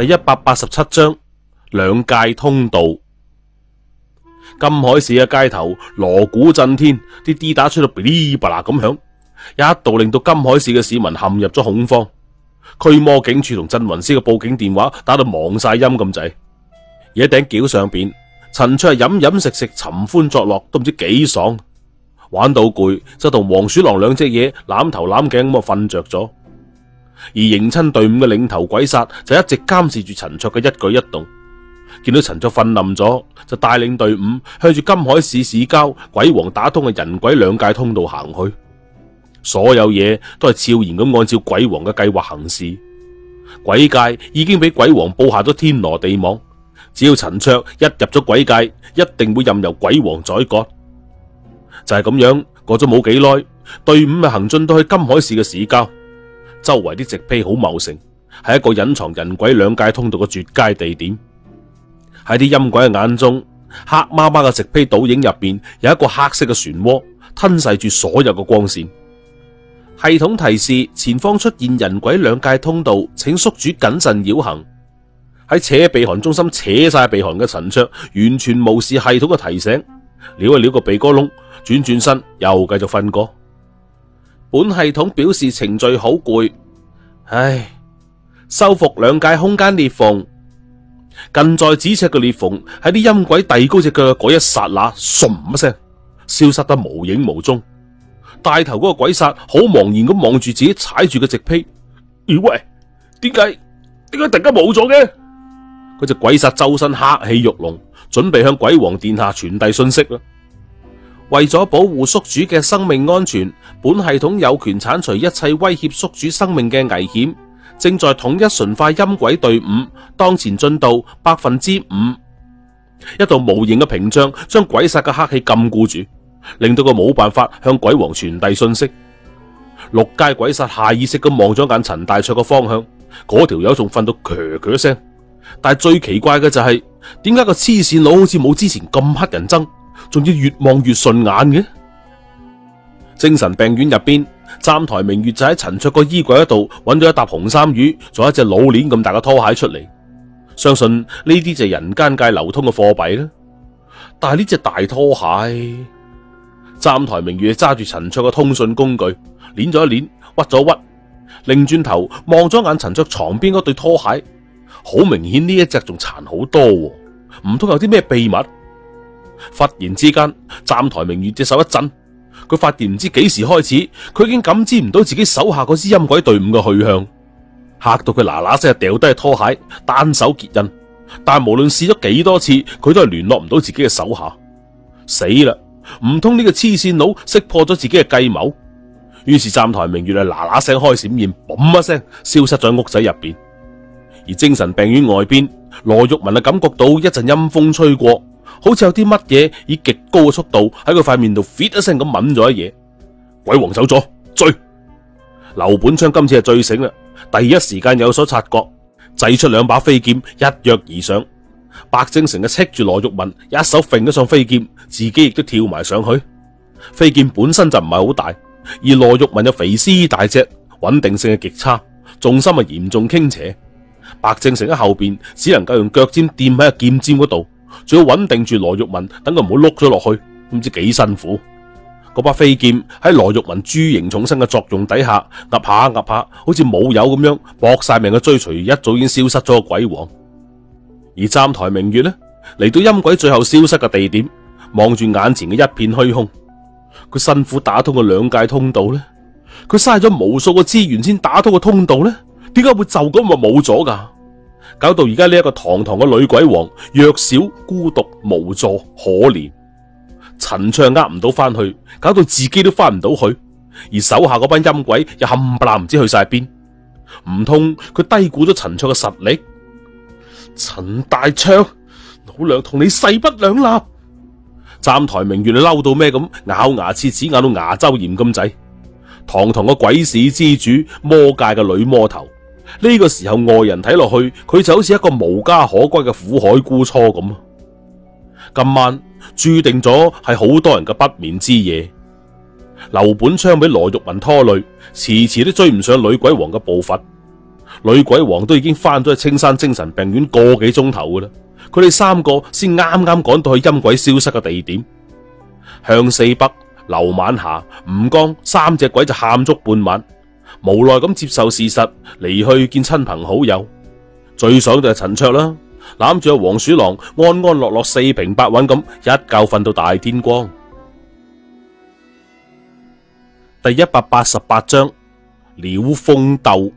第187章兩界通道。金海市嘅街頭鑼鼓震天，啲 D 打出到噼哩啪啦咁響，一度令到金海市嘅市民陷入咗恐慌。驅魔警署同鎮魂師嘅報警電話打到忙晒音咁滯。而喺頂轎上邊，陳卓係飲飲食食，尋歡作樂，都唔知幾爽。玩到攰就同黃鼠狼兩隻嘢攬頭攬頸咁瞓着咗。而迎親隊伍嘅領頭鬼煞就一直監視住陳卓嘅一舉一動。見到陳卓瞓冧咗，就帶領隊伍向住金海市市郊鬼王打通嘅人鬼兩界通道行去。所有嘢都係悄然咁按照鬼王嘅計劃行事。鬼界已經俾鬼王布下咗天羅地網，只要陳卓一入咗鬼界，一定會任由鬼王宰割。就係咁樣，過咗冇幾耐，隊伍咪行進到去金海市嘅市郊，周圍啲植被好茂盛，係一個隱藏人鬼兩界通道嘅絕佳地點。喺啲陰鬼嘅眼中，黑麻麻嘅植被倒影入邊有一個黑色嘅漩渦，吞噬住所有嘅光線。系統提示前方出現人鬼兩界通道，請宿主謹慎繞行。喺扯鼻鼾中心扯晒鼻鼾嘅陳卓完全無視系統嘅提醒，撩一撩個鼻哥窿，轉轉身又繼續瞓過。本系統表示程序好攰，唉，修復兩界空間裂縫。近在咫尺嘅裂縫喺啲陰鬼遞高隻腳嘅嗰一剎那，唰一聲消失得無影無蹤。帶頭嗰個鬼煞好茫然咁望住自己踩住嘅植被，喂，點解突然間冇咗嘅？嗰隻鬼煞周身黑氣欲濃，準備向鬼王殿下傳遞信息啦。為咗保護宿主嘅生命安全，本系統有權鏟除一切威脅宿主生命嘅危險。正在統一馴化陰鬼隊伍，當前進度5%。一道無形嘅屏障將鬼煞嘅黑氣禁錮住，令到佢冇辦法向鬼王傳遞信息。六階鬼煞下意識咁望咗眼陳大卓嘅方向，嗰條友仲瞓到咳咳聲。但係最奇怪嘅就係，點解個黐線佬好似冇之前咁乞人憎，仲要越望越順眼嘅？精神病院入邊，站台明月就喺陳卓個衣櫃嗰度揾咗一沓紅衫魚，仲有一隻老鏈咁大嘅拖鞋出嚟。相信呢啲就係人間界流通嘅貨幣啦。但係呢隻大拖鞋，站台明月揸住陳卓嘅通訊工具，捻咗一捻，屈咗屈，擰轉頭望咗眼陳卓床邊嗰對拖鞋，好明顯呢一隻仲殘好多，唔通有啲咩秘密？忽然之間，站台明月隻手一震。佢發現唔知幾時開始，佢已經感知唔到自己手下嗰支陰鬼隊伍嘅去向，嚇到佢嗱嗱聲掉低拖鞋，單手結印。但係無論試咗幾多次，佢都係聯絡唔到自己嘅手下。死啦！唔通呢個黐線佬識破咗自己嘅計謀？於是站台明月啊嗱嗱聲開閃現，嘣一聲消失咗屋仔入邊。而精神病院外邊，羅玉文啊感覺到一陣陰風吹過。好似有啲乜嘢以極高嘅速度喺佢塊面度 fit 一聲咁抿咗一嘢。鬼王走咗，追！劉本昌今次係醉醒啦，第一時間有所察覺，祭出兩把飛劍一躍而上。白精誠嘅斥住羅玉文，一手揈咗上飛劍，自己亦都跳埋上去。飛劍本身就唔係好大，而羅玉文又肥屍大隻，穩定性係極差，重心係嚴重傾斜。白精誠喺後邊只能夠用腳尖掂喺個劍尖嗰度。仲要穩定住羅玉文，等佢唔好碌咗落去，唔知幾辛苦。嗰把飛劍喺羅玉文豬形重身嘅作用底下，壓下壓下，好似冇油咁樣搏晒命嘅追隨，一早已經消失咗個鬼王。而站台明月呢，嚟到陰鬼最後消失嘅地點，望住眼前嘅一片虛空。佢辛苦打通個兩界通道呢，佢嘥咗無數個資源先打通個通道呢，點解會就咁咪冇咗噶？搞到而家呢一個堂堂嘅女鬼王弱小、孤獨、無助、可憐，陳卓呃唔到翻去，搞到自己都翻唔到去，而手下嗰班陰鬼又冚唪唥唔知去晒邊，唔通佢低估咗陳卓嘅實力？陳大卓，老娘同你勢不兩立！站台明月你嬲到咩咁，咬牙切齒咬到牙周炎咁滯，堂堂嘅鬼市之主，魔界嘅女魔頭。呢個時候外人睇落去，佢就好似一個無家可歸嘅苦海孤雛咁。今晚注定咗係好多人嘅不眠之夜。劉本昌俾羅玉文拖累，遲遲都追唔上女鬼王嘅步伐。 女鬼王都已經翻咗去青山精神病院個幾鐘頭噶啦，佢哋三個先啱啱趕到去陰鬼消失嘅地點。向四北、劉晚霞、吳剛三隻鬼就喊足半晚，無奈咁接受事實，離去見親朋好友。最爽就係陳卓啦，攬住個黃鼠狼安安樂樂四平八穩咁一覺瞓到大天光。第188章鳥蜂鬥。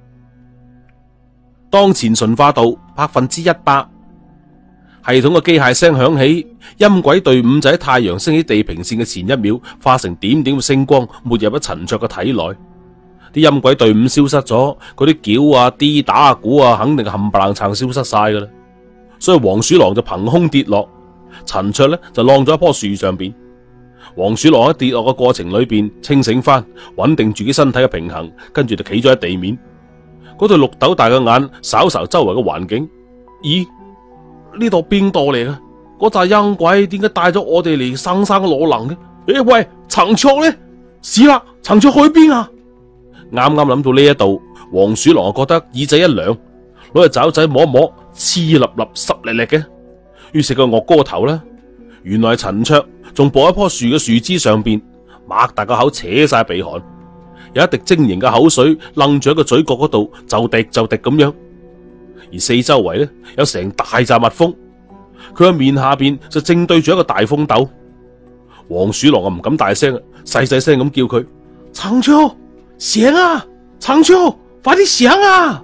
當前馴化度100%，系統嘅機械聲響起，陰鬼隊伍就喺太陽升起地平線嘅前一秒化成點點嘅星光，沒入咗陳卓嘅體內。啲陰鬼隊伍消失咗，嗰啲叫啊、啲打啊、鼓啊，肯定係冚唪唥撐消失晒噶啦。所以黃鼠狼就憑空跌落，陳卓咧就晾咗一棵樹上邊。黃鼠狼喺跌落嘅過程裏邊清醒翻，穩定住己身體嘅平衡，跟住就企咗喺地面。嗰對綠豆大嘅眼睄睄周圍嘅環境，咦？呢度邊度嚟嘅？嗰紮陰鬼點解帶咗我哋嚟生生裸能嘅？喂，陳卓咧？死啦！陳卓去邊啊？啱啱諗到呢一度，黃鼠狼覺得耳仔一涼，攞隻爪仔摸一摸，黐立立濕力力嘅。於是佢惡高個頭啦，原來係陳卓仲坐喺棵樹嘅樹枝上邊，擘大個口扯晒鼻鼾，有一滴晶瑩嘅口水愣住喺個嘴角嗰度，就滴就滴咁樣。而四周圍咧有成大紮蜜蜂，佢嘅面下邊就正對住一個大蜂竇。黃鼠狼啊唔敢大聲，細細聲咁叫佢：陳卓醒啊！陳卓快啲醒啊！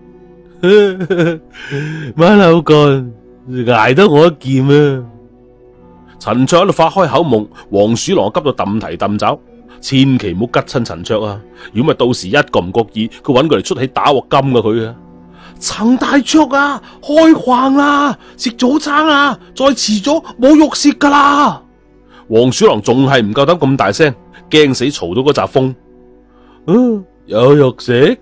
馬騮乾捱得我一劍啊！陳卓喺度發開口夢，黃鼠狼急到揼蹄揼爪，千祈唔好吉親陳卓啊！如果咪到時一個唔覺意，佢搵佢嚟出氣打鑊金噶佢啊！陳大卓啊，開飯啦，食早餐啊，再遲咗冇肉食噶啦！黃鼠狼仲係唔夠膽咁大聲，驚死嘈到嗰紮蜂。有肉食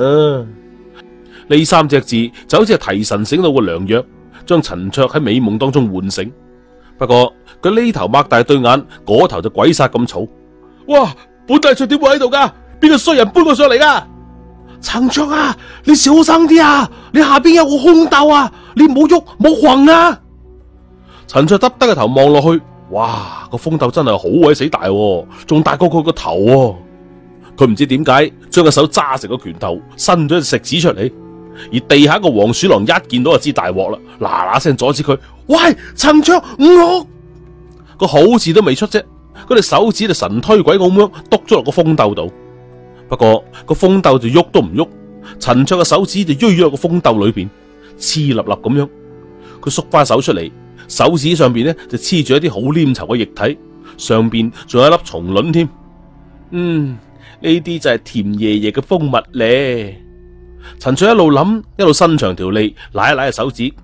呢三隻字就好似係提神醒腦嘅良藥，將陳卓喺美夢當中喚醒。不過佢呢頭擘大對眼，嗰頭就鬼殺咁嘈。哇！本大卓點會喺度噶？邊個衰人搬我上嚟噶？陳卓啊，你小心啲啊！你下邊有個空竇啊！你唔好喐，唔好晃啊！陳卓耷低個頭望落去，哇！個蜂竇真係好鬼死大，仲大過佢個頭喎。佢唔知點解將個手揸成個拳頭，伸咗隻食指出嚟。而地下個黃鼠狼一見到就知大鑊啦，嗱嗱聲阻止佢。喂，陳卓唔好！個好字都未出啫，佢隻手指就神推鬼咁樣篤咗落個蜂竇度。不過個蜂竇就喐都唔喐，陳卓嘅手指就鋥咗落個蜂竇裏邊，黐立立咁樣。佢縮翻手出嚟，手指上邊呢就黐住一啲好黏稠嘅液體，上邊仲有一粒蟲卵添。呢啲就係甜爺爺嘅蜂蜜咧。陳卓一路諗，一路伸長條脷，舐一舐隻手指，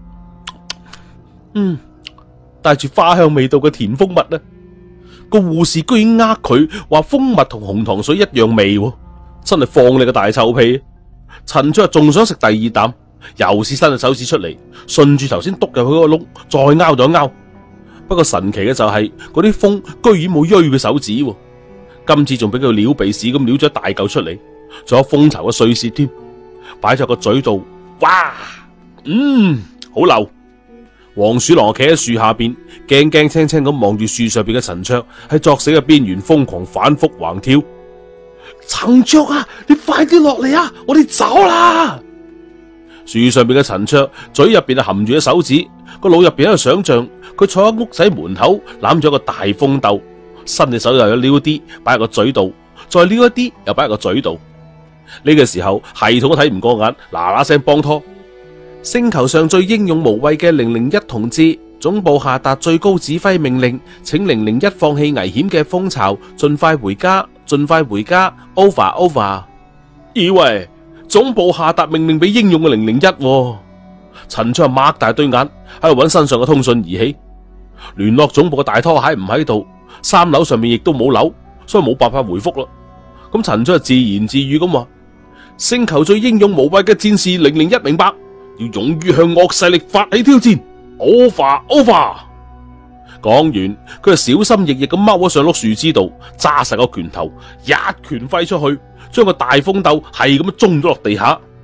帶住花香味道嘅甜蜂蜜啊！個護士居然呃佢話蜂蜜同紅糖水一樣味，真係放你個大臭屁！陳卓仲想食第二啖，又試伸隻手指出嚟，順住頭先篤入去嗰個窿，再拗咗拗。不過神奇嘅就係嗰啲蜂居然冇鋥佢手指，今次仲俾佢撩鼻屎咁撩咗一大嚿出嚟，仲有蜂巢嘅碎屑添，擺咗個嘴度，哇，好流！黃鼠狼企喺樹下邊，驚驚青青咁望住樹上邊嘅陳卓喺作死嘅邊緣瘋狂反復橫跳。陳卓啊，你快啲落嚟啊，我哋走啦！樹上邊嘅陳卓嘴入邊就含住隻手指，個腦入邊喺度想象佢坐喺屋仔門口攬住一個大蜂竇，伸隻手又有撩啲擺喺個嘴度，再撩一啲又擺喺個嘴度。呢個時候系統都睇唔過眼，嗱嗱聲幫拖。星球上最英勇無畏嘅001同志，總部下達最高指揮命令，請001放棄危險嘅蜂巢，盡快回家，盡快回家。Over over。以為總部下達命令俾英勇嘅001，陳卓擘大對眼喺度揾身上嘅通訊儀器，聯絡總部嘅大拖鞋唔喺度，3樓上面亦都冇樓，所以冇辦法回覆啦。咁陳卓自言自語咁話：星球最英勇無畏嘅戰士001明白，要勇於向惡勢力發起挑戰。Over over。講完，佢就小心翼翼咁踎咗上碌樹枝度，揸實個拳頭，一拳揮出去，將個大蜂竇係咁樣中咗落地下。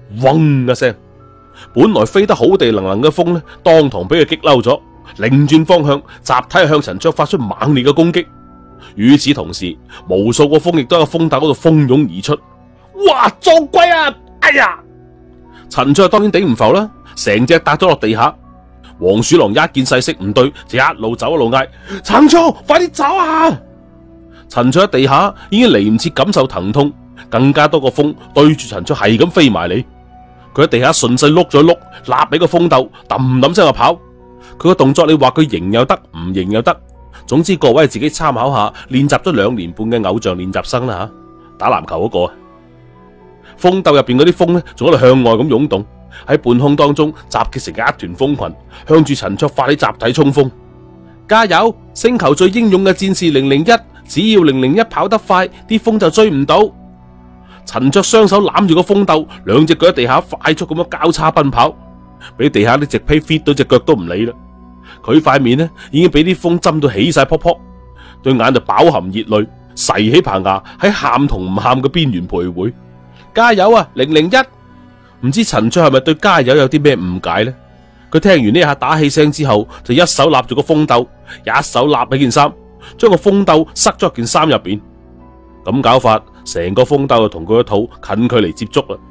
嗡一聲，本來飛得好地能能嘅風呢，當堂俾佢激嬲咗，擰轉方向，集體向陳卓發出猛烈嘅攻擊。與此同時，無數個風亦都喺風竇嗰度蜂擁而出。哇！撞鬼啊！哎呀！陳卓當然頂唔浮啦，成隻搭咗落地下。黃鼠狼一見勢色唔對，就一路走一路嗌：陳卓，快啲走啊！陳卓喺地下已經嚟唔切感受疼痛，更加多個風對住陳卓係咁飛埋嚟。佢喺地下順勢碌咗碌，立起個風竇，揼揼聲就跑。佢個動作你話佢型又得，唔型又得。總之各位自己參考下練習咗2年半嘅偶像練習生啦吓，打籃球嗰個。風竇入邊嗰啲風呢，仲喺度向外咁湧動，喺半空當中集結成一團風群，向住陳卓發起集體衝鋒。加油！星球最英勇嘅戰士001，只要001跑得快，啲風就追唔到。陳卓雙手攬住個風竇，兩隻腳喺地下快速咁樣交叉奔跑，俾地下啲直批 fit 到隻腳都唔理啦。佢塊面呢已經俾啲風針到起晒泡泡，對眼就飽含熱淚，噬起棚牙喺喊同唔喊嘅邊緣徘徊。加油啊001！唔知陳卓係咪對加油有啲咩誤解呢？佢聽完呢下打氣聲之後，就一手立住個風竇，一手立起件衫，將個風竇塞咗件衫入邊。咁搞法，成個風竇就同佢個肚近距離接觸啦。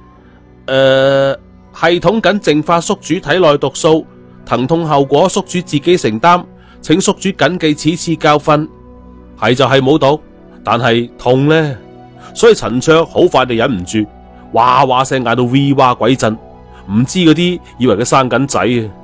系統緊淨化宿主體內毒素，疼痛後果宿主自己承擔，請宿主謹記此次教訓。係就係冇毒，但係痛呢，所以陳卓好快就忍唔住，哇哇聲嗌到 V 哇鬼震，唔知嗰啲以為佢生緊仔啊！